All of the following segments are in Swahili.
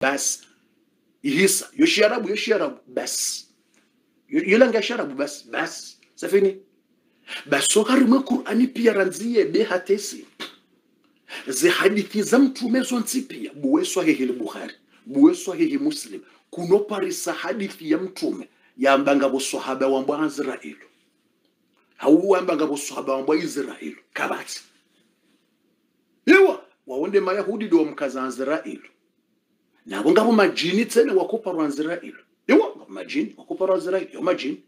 bas ihisa yosharabu bas yolanga sharabu bas safini baso harimwe Qur'ani pia ranziye be hatesi zi hadithi za mtume zonsi pia buwe sahihi al-Bukhari buwe sahihi Muslim kuno parisa hadithi ya mtume yambanga bo sahaba wa mbwa Israeli hauwambanga bo sahaba wa mbwa Israeli kabati yewa waonde mayahudi do mkaza Israeli nabo ngabo majini tsene wakoparwa Israeli yewa majini wakoparwa Israeli yo majini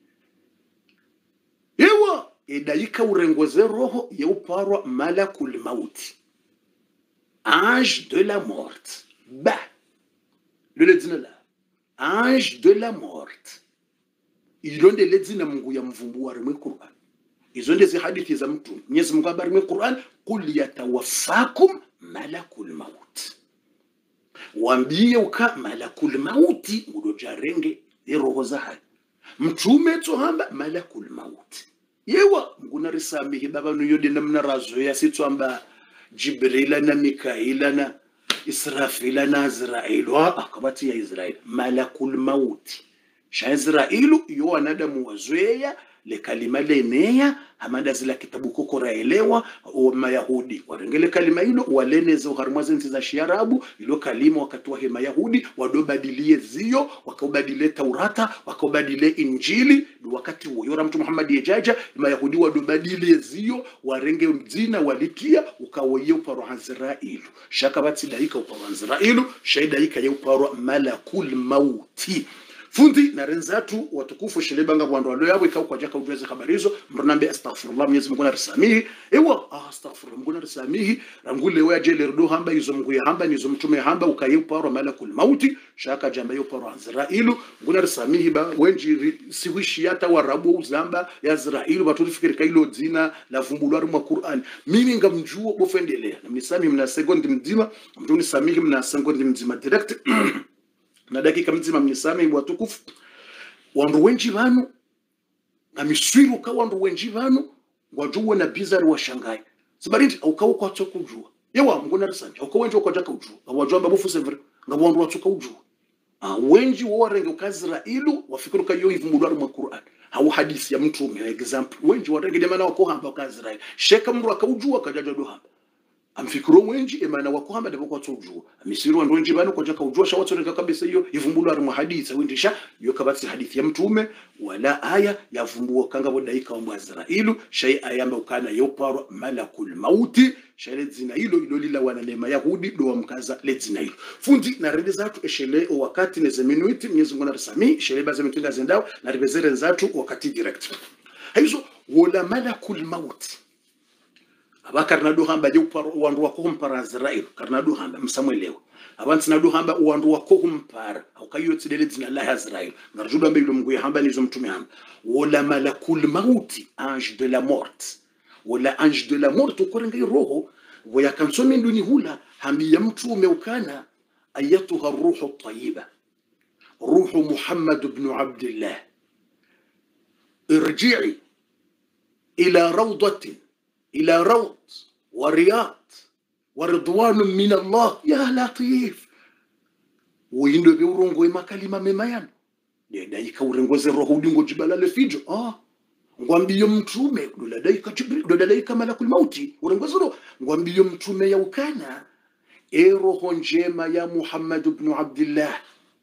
yewa edayika urengoze roho yeuparwa malakul mauti ange de la mort ba le dzina la ange de la mort ilonde ledzina Mungu ya mvumbu wa rimwe Qur'an izonde zi hadithi za mtu Mwenyezi Mungu habari rimwe Qur'an kul yatawaffakum malakul maut wambie uka malakul mauti udojarenge roho za hai mtume tohamba malakul maut yewa nguna risamihi baba nuyode namna razo ya sitwamba Jibrila na Mikaila na Israfila na Azrailu akabati ya Israeli malakul mauti sha Israilu yo wanadamu wazoea le kalima lenea amanda zila kitabu koko raelewa mayahudi warengele kalima hilo waleneze uharmaze nti za Shiarabu ilo kalima wakati wa mayahudi wadobadilie zio wakaubadile Taurata wakaubadile Injili wakati woyora mtu Muhammad yejaja mayahudi wadobadilie zio warenge mzina walitia ukawoye uparo Azrailu shakabati daika uparo Azrailu shaidaika ya uparo malakul mauti fundi na renzatu watukufu shilebanga bwandu walo yabo ikao kwa jaka ujweze habarizo mronambe astaghfirullah Mwenyezi Mungu narisamihi ewa astaghfirullah Mungu narisamihi rangule wa jele rudo hamba izo Mungu ya hamba nizo mtume hamba ukayuparo malakul mauti shaka jamba yuparo Azrailu Mungu narisamihi ba wenji siwishi hata warabu uzamba ya Azrailu baturifikiri kailo dzina la vumbulwari mwa Qur'an mimi ngamjuo bofendelea na mnisamihi mna sekondi mzima mtu nisamihi mna sekondi mzima direct na dakika mzima mnisame watukufu wandu wenji banu ngamiswiru ka wandu wenji banu wajuwe na bizari wa Shanghai sibarindi aukawo kwa tsoka ujua yewa mngona risanje aukawenje kwa jaka ujua ngabajwa babufu sevre ngabwandu watsoka ujua wenji wo warenge ukazirailu wafikiru kayo ivumbulwari mu Qur'an au hadithi ya mtume example wenji warenge demana wako hamba ukazirailu sheka mru akaujua kajaja do hamba amfikiro mwenji emana wakuhamba ndabo kwa tujua amisiru ndo wenji bano kwa jaka ujua shawatsoreka kabisa hiyo ivumbulu ari mu hadithi windisha yo kabati hadithi ya mtume wala aya yavumbua kanga bodaika wa Azrailu shay ayamba ukana yoparo malakul mauti shale dzina hilo lila wana lema yahudi do mkaza le dzina hilo fundi na rede zatu eshele wakati neze minuti Mwenyezi Mungu narisami shele baza mitinga zendao na ribezere zatu wakati direct hizo wala malakul mauti abakarnado hamba je uparo wandu wako mpara Azrailu karnado hamba msamwelewa abanti nado hamba wandu wako mpara aukayotsi dele dzina la Azrailu ngarjudo ambe Mungu ya hamba nizo mtume hamba wala malakul mauti ange de la mort wala ange de la mort ukorenga roho waya kansome nduni hula hambi ya mtume ukana ayatuha ruhu tayyiba ruhu Muhammad ibn Abdullah irji'i ila rawdatin إلى روض ورياض ورضوان من الله يا لطيف ويندو بيورونغو ما كلمة مميان دايكا ورنغوزي روحو دينغو جبالا لفيجو ngwambiyo mtume dodadaika Jibril dodadaika malakul mauti ورنغوزي روحو ngwambiyo mtume ya ukana roho njema ya Muhammad ibn Abdullah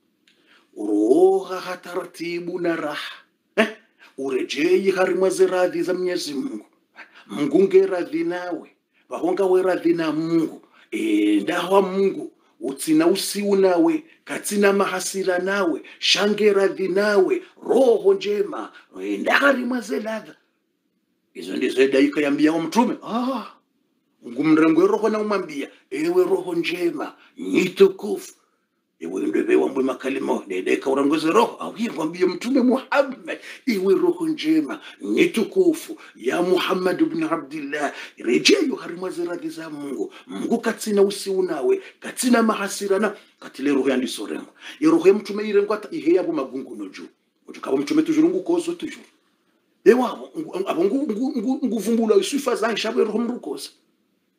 roha taratibu na raha urejei harimwazi radhi za Mwenyezi Mungu Mungu radhi nawe bahonga we radhi na Mungu ndawa Mungu utsina usiu nawe katina mahasira nawe shange radhi nawe roho njema ndahari mazeladha izo ndizo daika yambia wa mtume ngumrengo roho na umambia ewe roho njema nitukufu ewe ndebe wambwe makalimo dedeka urangoze roho au ngwambie mtume Muhammad ewe roho njema nitukufu ya Muhammad ibn Abdullah rejeyo harimwazi radhi za Mungu Mungu katina usiu nawe katina mahasirana katile roho yandisorengo roho ya mtume irengo ata ihe yabo magungu noju ukaba mtume tujurungu kozo tujuru ewa abongu nguvumbula isufa za shabwe roho mrukoza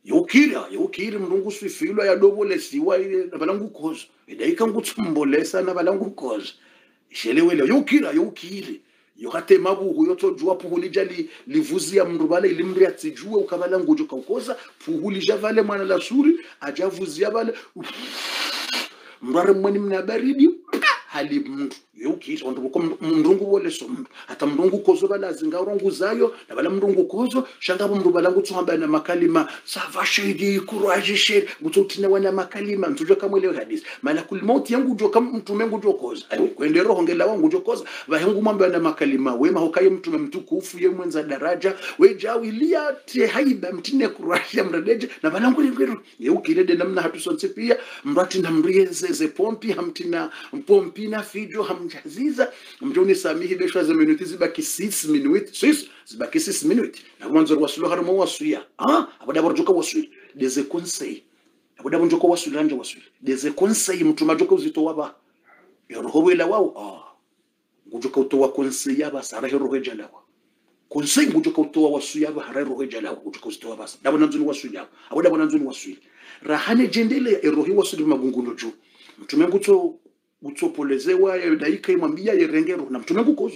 yokiri mrungu swifilwa ya dobole siwa ile na balangu kozo idaika ngutsumbolesa na balangu kozo shelewele yokiri yohate mabu yotojua puhulija livuzia mrubala ilimri atijue ukabala ngujo kaukoza puhulija vale mwana la suri ajavuzia vale mrare mwani mna baridi hali mndu yokiri mrungu wole so mndu hata mrungu kozo bala zingarongu zayo na bala mrungu kozo shangabo mndu bala ngutsamba na makalima savashidi kuraji sheri ngutotina wana makalima ntujo kama ile hadisi malakul maut yangu jo kama mtume ngujo kozo kwende roho ngela wangu jo kozo bahengu mambo na makalima wema hokaye mtume mtukufu ye mwenza daraja we jawilia te haiba mtine kuraji mredeje na bala ngulu yokiri de namna hatusonse pia mrati na mrieze pompi hamtina mpompi na fijo hamjaziza mjoni samihi besha za minuti zibaki 6 minutes zibaki 6 minutes na mwanzo wasulu harimo wasuya abada barjuka wasuya des conseils abada barjuka wasuya nje wasuya des conseils mtu majoka uzito waba yorohwela wao ngujoka utowa conseil yaba sara yorohwe jalawa conseil ngujoka utowa wasuya ba hara yorohwe jalawa ngujoka uzito basa dabona nzuni wasuya abada bona nzuni wasuya rahane jendele erohi wasuya magungulo jo mtume nguto utsopolezewa ya daika imwambia yerengero na mtumengu kozo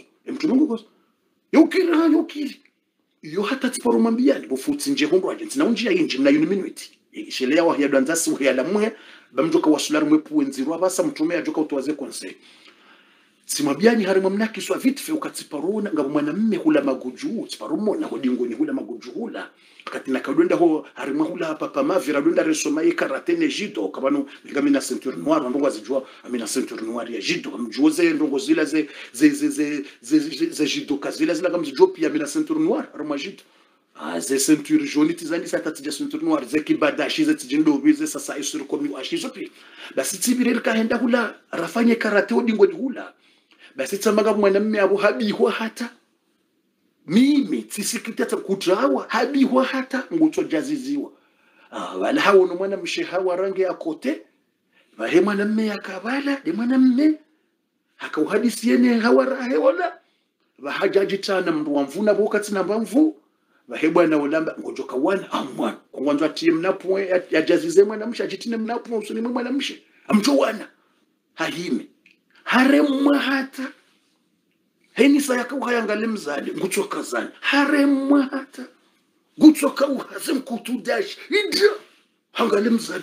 yokiri yo hata tsiparo mwambia ni bufutsi nje hondo agents na unjia yinji na minute shelea wa ya danzasi wa ya lamwe bamjoka wasulari mwepu wenzirwa basa mtume ajoka utowaze conseil simwambia ni harimo mnaki swa vite fe ukatsiparuna ngabo mwanamme hula maguju tsiparumo na hodingo ni hula maguju hula kati na kadwenda ho harimo hula papa mavira dwenda resoma karate ne judo kabano ngamina ceinture noire ndongo azijua amina ceinture noire ya judo kamjuoze ndongo zila ze judo kazila zila kamjuo pia amina ceinture noire arma judo ze ceinture jaune tizani sa tatija ceinture noire ze kibadashi ze tijindo bize sasa isuru komi ashizo pia basi tibirel kaenda hula rafanye karate hodingo hula basi tsamaga mwanamme abo habihwa hata mimi tsisikitata kutrawa habihwa hata nguto jaziziwa wala hawo no mwana mshehawa rangi ya kote bahe mwanamme yakabala de mwanamme hakauhadisi yene hawara heola bahajaji tana mndu wamvuna bokati na mbamvu bahe bwana ulamba ngojoka wana amwana kwanza timu napo ya jazize mwana mshajitine mnapo usuni mwana mshe amcho wana hahime haremwa hata henisa yakauhayangale mzali nguchoka zani haremwa hata nguchoka uhazim kutudash idja hangale mzali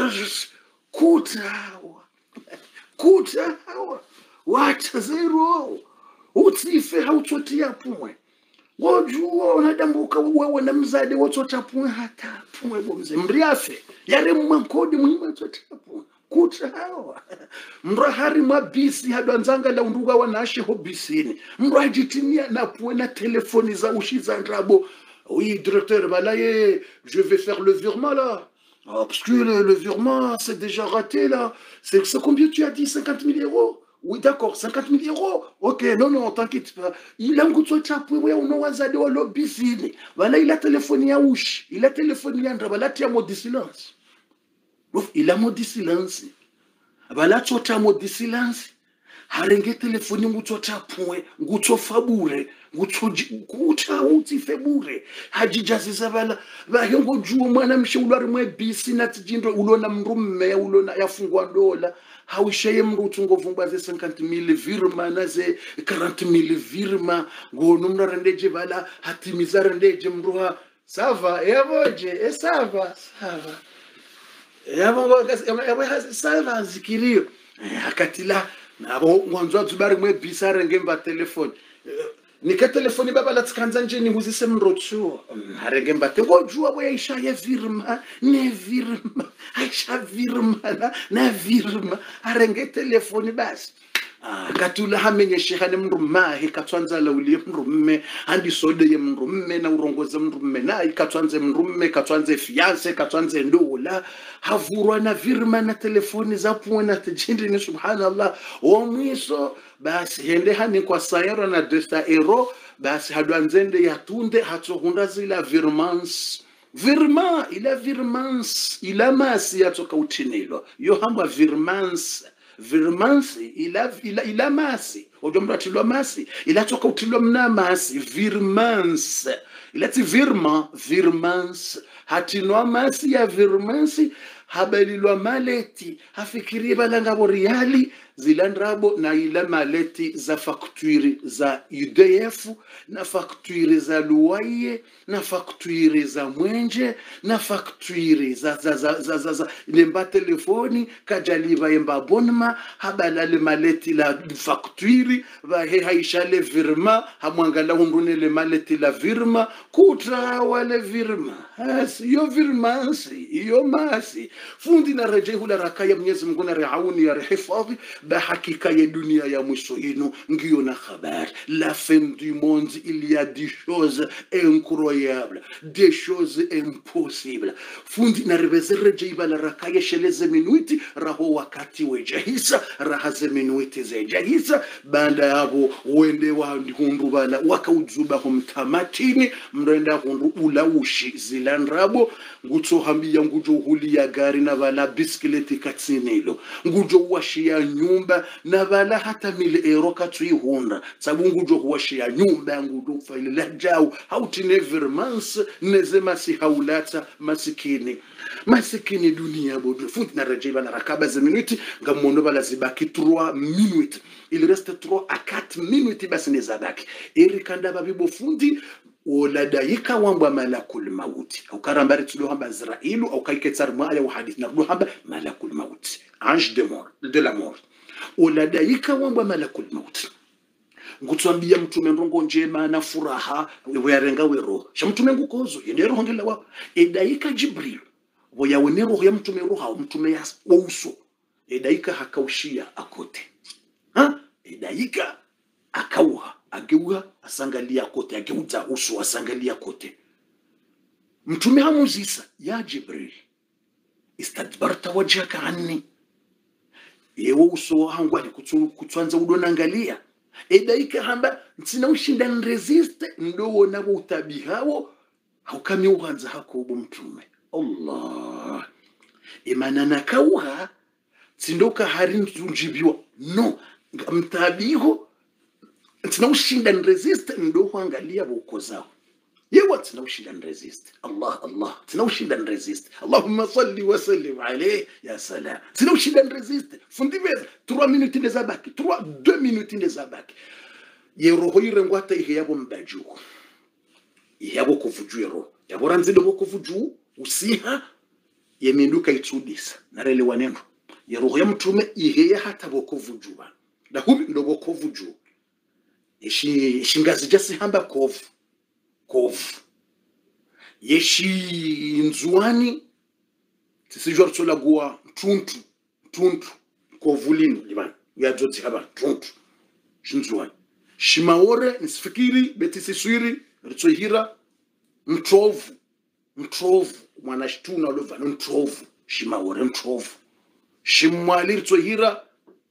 kutawa watazero utife hautotia pumwe wajua unadambuka wewe na mzali wotota pumwe hata pumwe bomze mriafe yaremwa nkodi muhimu totia pumwe kutawa mrahari mabisi hadwanzanga la unduga wanashe hobisini mrajitimia na puena telefoni za ushiza ndrabo oui directeur balaye je vais faire le virement là parce que le virement c'est déjà raté là c'est combien tu as dit 50 000 euros oui d'accord 50 000 euros ok non t'inquiète pas il a nguto chapu wewe unawazade wa lobisini bala ila telefoni ya ushi ila telefoni ya ndraba lati ya mode silence il a mode silence abala chota mode silence harenge telefoni ngutsota pwe ngutsofa bure ngutsokuta uti febure hajijaziza bala bahengo juo mwana mshulwari mwe bisi natijindo ulona mrumme ulona yafungwa dola hawishaye mrutu ngovumba ze 50,000 virma na ze 40,000 virma ngono mnarendeje bala hatimiza rendeje mruha sava yaboje sava sava zikirio akatila nabo mwanzo tubari mwe bisare ngemba telefoni nika telefoni baba la tsikanza nje ni nguzise mrotsu harengemba tegojua boya isha ya virma ne virma aisha virma na virma harenge telefoni basi katula hamenye shehane mruma hikatwanza la uli mrumme andi sode ye mrumme na urongoze mrumme na ikatwanze mrumme katwanze fiance katwanze ndola havurwa na virma na telefoni za puona tejindi ni subhanallah o mwiso basi hende hani kwa sayara na 200 euro basi hadwanzende yatunde hatohunda zila virmans virma ila virmans ila masi yatoka utinilo yo hamba virmans virmansi ila masi ojomra tilwa masi ila toka utilwa mna masi virmans ila ti virmans hatinwa masi ya virmansi habalilwa maleti hafikirie balanga boriali zilandrabo na ila maleti za fakturi za UDF na fakturi za luwaye na fakturi za mwenje na fakturi za lemba telefoni kajaliva emba bonma habalale maleti la fakturi vahe haishale virma hamwangala hundune le maleti la virma kutra wale virma hasi yo virmansi yo masi fundi na rejehu la rakaya Mwenyezi Mungu na reauni ya rehifadhi ba hakika ya dunia ya mwisho yenu ngiyo na habari. La fin du monde, il y a des choses incroyables, des choses impossibles. Fundi na rebeze rejeiba la rakaya sheleze minuiti raho wakati wejahisa rahaze minuiti zejahisa banda yabo wende wa hundu bala wakauzuba humtamatini mrenda hundu ulaushi zilandrabo nguto hambia ngujo huli ya gari na bala biskileti katsinilo ngujo washi ya nyumba na bala hata €1000 katwihunda sabu ngujo washi ya nyumba ngujo failila jau hauti nevermans nezema si haulata masikini dunia bodu fundi na rejeba na rakaba za minuti ngamondo bala zibaki 3 minutes il reste 3 à 4 minutes basi nezabaki erikanda babibo fundi ولدايكا وانبا ملك الموت او كرامباري تلو هamba Israilu au kaiketsar ma ya hadith na hamba malakul maut ange de la mort ولدايكا وانبا malakul maut ngutwambia mtume ndongo njema na furaha weyarenga wero sha mtume ngukozo yendero hongela wa edaika Jibril boya wenero ya mtume roha mtume ya uso edaika hakaushia akote edaika akauha ageuha asangalia kote ageuza uso asangalia kote mtume hamuzisa ya Jibril istadbarta wajhaka anni yewo uso wangu alikutwanza udonangalia edaika hamba ntsina ushinda resist ndo nabo utabihawo haukami uhanza hakobo mtume Allah imanana kauha tsindoka harin tunjibiwa no mtabiho ntina ushinda resist ndo huangalia boko zao yewa ntina ushinda resist Allah ntina ushinda resist Allahumma salli wa sallim alayhi ya salam ntina ushinda resist fundibe 3 minutes ndezabaki 2 minutes ndezabaki yeroho yirengwata ihe yabo mbaju yabo kuvujuro yabo ranzide boko vuju usiha yeminduka itudisa narele waneno yeroho ya mtume ihe hata boko vujuba na humi ndo boko vuju shingazi jasi hamba kovu yeshi nzuani tisijor tsola gua tuntu kovulino libana yadzoti haba tuntu shinzuani shimaore nisifikiri betisiswiri ritsohira mtrovu mwana shituna lova mtrovu shimaore mtrovu shimwali ritsohira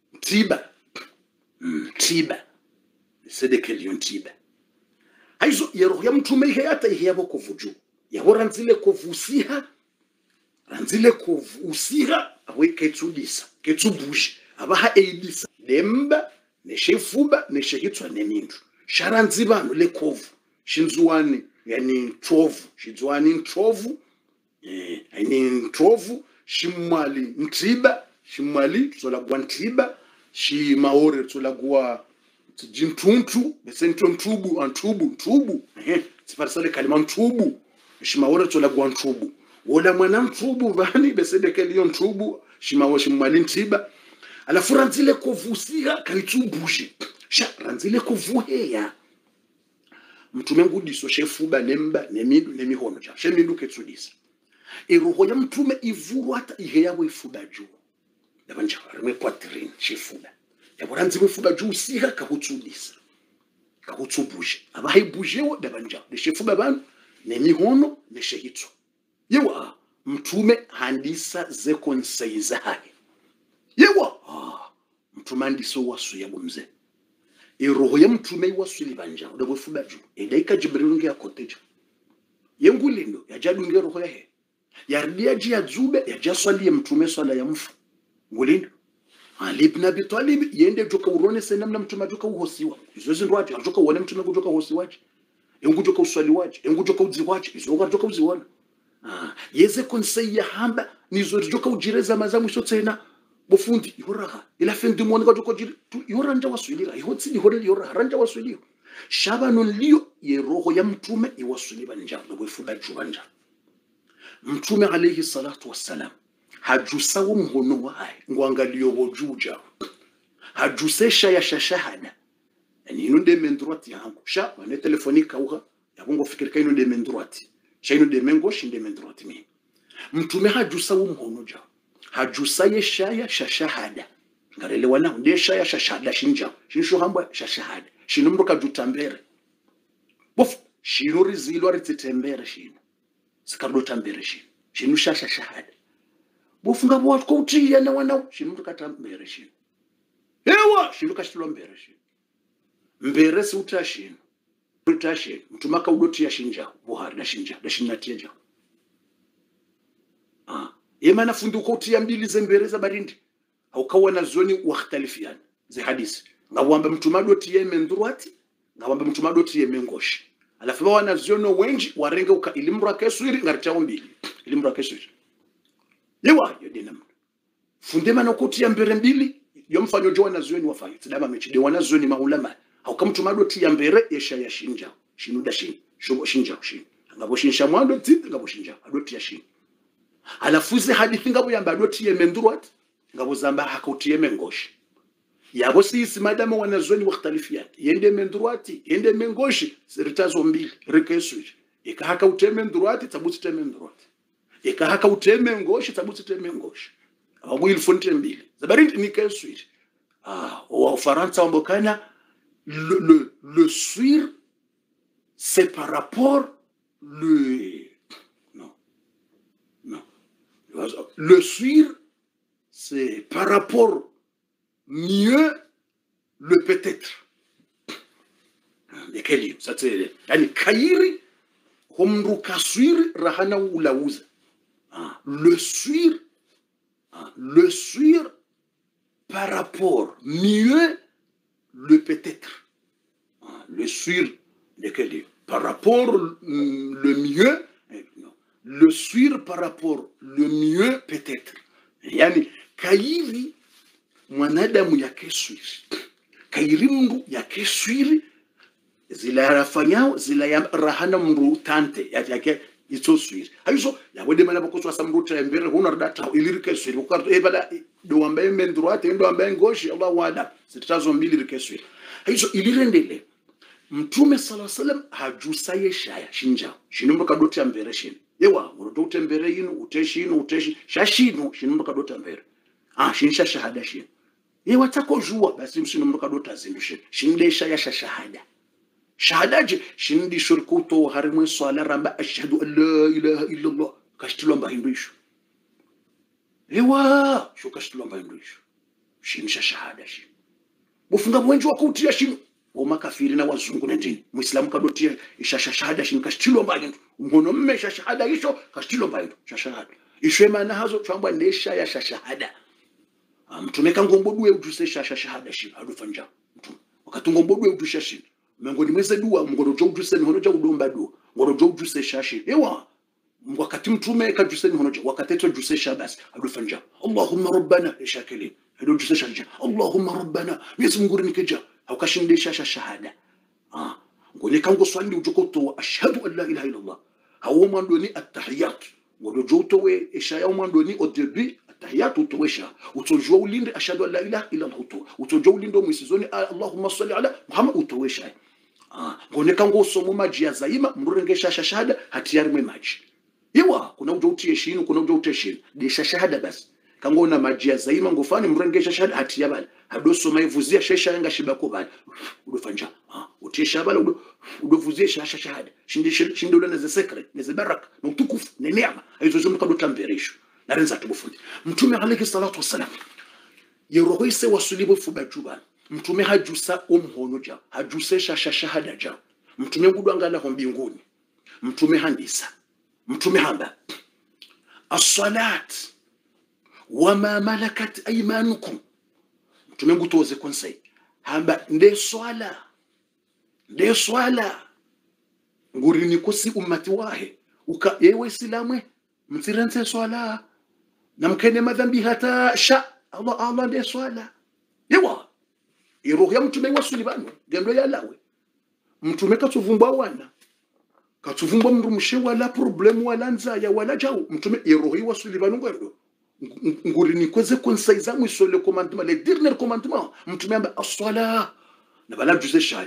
tiba sedekelion tiba haizo yeroho ya mtume ihe hata ihe yabo kovuju yabo ranzile kovusiha ranzile kovusiha awe ketudisa ketubushi abaha eidisa lemba neshefuba neshehitwa nemindu sharanzibano le kovu shinzuani yani trovu shinzuani trovu yani trovu shimwali ntiba shimwali tsola gwantiba shimaore tsola gwa jintuntu besento ntubu sifarsale kalima ntubu shimaore tsola gwa ntubu wala mwana ntubu vani besendeke liyo ntubu shimawo shimwali ntiba alafu ranzile kovusiha kaitubushe sha ranzile kovuheya mtume ngudiso shefuba nemba nemidu nemihono cha shemindu ketsudisa eroho ya mtume ivuru hata ihe yabo ifuba juu dabanja arme poitrine shefuba yabo ranzile ifuba juu siha kahutsudisa kahutubushe abahe bujewo dabanja shefuba banu nemihono neshehitso yewa mtume handisa ze konseiza hai yewa mtume handiso wasu yabo mze roho ya mtume wasu libanja udabo fuba juu edaika Jibril ngia koteja yengulindo yajadu ngia roho yahe yardia jia zube yajaswali ya mtume swala ya mfu ngulindo Ali ibn Abi Talib yende joka urone senamna mtume joka uhosiwa izo zindu waje joka uone mtume kujoka uhosiwaje yengu joka uswali waje yengu joka udziwaje izo joka uziwana yeze konseya hamba nizo joka ujireza mazamu sho tena bofundi yoraha ila fendi mwone ka joko jiri yoranja waswilira ihotsi ihore yoraha ranja waswilira shabano liyo ye roho ya mtume iwasuliba njalo bwefuda jubanja mtume alayhi salatu wassalam hajusawo mhono wae ngwangaliyo bojuja hajusesha ya shashahada yani inunde mendroati yangu sha wane telefonika uha yabungo fikirika inunde mendroati sha inunde mengo shinde mendroati mi mtume hajusawo mhono ja hajusaye shaya shashahada ngarele wana nde shaya shashahada shinja shinsho hamba shashahada shinumro kajutambere bof shinuri zilwa rititembere shino sikardo tambere shino shashahada bofunga bwat ko utiya na wana shinumro katambere shino ewa shino kashitlo mbere shino mbere si utashino utashino mtumaka udoti ya shinja buhari na shinja da shinnatia ja yema nafunduko utia mbili zembere za barindi haukawa na zoni wakhtalifiana ze hadisi ngawamba mtumado tiye mendruati ngawamba mtumado tiye mengoshi alafu wana ziono wengi warenge uka ilimra keswiri ngarita mbili ilimra keswiri yewa yodina fundema no kutia mbere mbili yomfanyo jo wana zioni wafayi tidama mechide wana zioni maulama haukamtumado tiye mbere yesha ya shinja shinuda shin shobo shinja shin ngabo shinsha mwando titi ngabo shinja adoti ya shin alafu ze hadithi ngabo yamba adoti ye mendruati ngabo zamba hakautie mengoshi yabo sisi madama wanazoni wakhtalifiana yende mendruati yende mengoshi siritazo mbili rekeswi ikahaka uteme ndruati tabuti teme ndruati ikahaka uteme ngoshi tabuti teme ngoshi abo ilfonte mbili zabarinti nikeswi wa Faransa wambokana le suir c'est par rapport le suir c'est par rapport mieux le peut-être. Lekeli ça c'est yani kairi homru kaswir rahana ulauza. Le suir par rapport mieux le peut-être. Le suir lekeli par rapport le mieux le suir par rapport le mieux peut-être. Yani kairi mwanadamu ya keswiri kairi mndu ya keswiri zila rafanyao zila ya rahana mndu tante yake ito swiri hayo ya wende mana bokoswa samru trembere hono data ilirike swiri ukarto ebala do wambaye mendroite ndo ambaye ngoshi Allah wada sitazo mbili rike swiri hayo ilirendele mtume sallallahu alaihi wasallam hajusaye shaya shinja shinumba kadoti ya mbere shin yewa uroto utembere yinu uteshi shashinu shinumba kadoti ya mbere shinsha shahada shin yewa tako jua basi mshinumba kadoti azindushe shindesha ya shahada shahadaje shindi shirkuto harimwe swala ramba ashhadu an la ilaha illa Allah kashtulo mba hindisho yewa shukashtulo mba hindisho shinsha shahada shin bufunga mwenji wakutia shinu makafiri na wazungu na ndini muislamu kadotia ishasha shahada shin kashtulo mba hindu mhono mmesha shahada hisho kashtulo mba hindu shahada ishwe maana hazo twamba ndesha ya shahada mtume kangombodwe ujuse shahada shin adufanja mtume wakatungomboddwe ujusha shin mengoni mweze dua mngoro jo ujuse ni hono ja udomba dua ngoro jo ujuse shashi ewa wakati mtume kajuse ni hono ja wakateto ujuse shabas adufanja Allahumma rabbana ishakili ado ujuse shaja Allahumma rabbana Yesu mngoro nikeja haukashinde shahada ngone kango swali ujokoto ashhadu an la ilaha illa Allah hawo mwando ni at-tahiyat ngoro jo towe ishaya mwando ni au début tahiyat utowesha utojua ulinde ashhadu an la ilaha illa Allah utojua ulindo mwisizoni Allahumma salli ala Muhammad utowesha ngone kango somo maji ya zaima mrurengesha shahada hatiyari mwe maji yewa kuna ujotie shinu kuna ujotie shinu de shahada basi kango na maji ya zaima ngofani mrurengesha shahada hatiyabala hadoso maivuzia shesha yanga shibako bali udofanja utie shabala udovuzia shahada shinde ule na secret na baraka na utukufu na neema hizo zote mkadotamberesho narenza tubufundi mtume alayhi salatu wasalam yerohoise wasulibu fubajuba mtume hajusa umhonoja hajusesha shahada ja mtume ngudwangala ho mbinguni mtume handisa mtume hamba as-salat wama malakat aymanukum mtume ngutoze konsei hamba nde swala ngurini kosi ummati wahe yewe silamwe mtirenze swala na mkene madhambi hata sha Allah ndiye swala yewa iroho ya mtume wasuli banu gendo ya lawe mtume katuvumbwa wana katuvumbwa mndu mshe wala problem wala nzaya wala jao mtume iroho ya wasuli banu ngendo nguri ni kweze konsaiza mwisole commandement le dernier commandement mtume amba as-sala na bala juze shay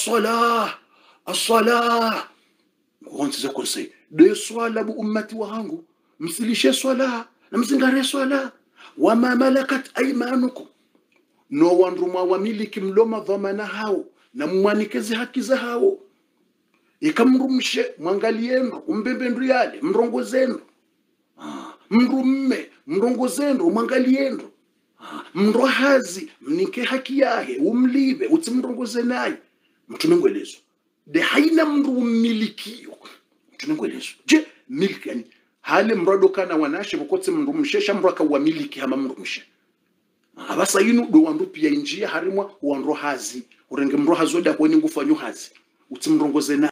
as-sala kuonsiza konsai de swala bu ummati wangu msilishe swala na mzingare swala wama malakat aymanukum no wandruma wamiliki mloma dhamana hao na mwanikeze haki za hao ikamrumshe mwangaliendo umbembendu yale mrongozendo mrumme mrongozendo mwangaliendo mrohazi mnike haki yahe umlibe uti mrongoze naye mtume ngwelezo de haina mndu umilikio mtume ngwelezo je miliki yani hali mrado kana wanashe bukotse mndu mshesha mraka wa miliki hama mndu mshe abasa yinu do wandu pia injia harimwa wandu hazi urenge mndu hazoda kweni ngufanyo hazi uti mrongoze naye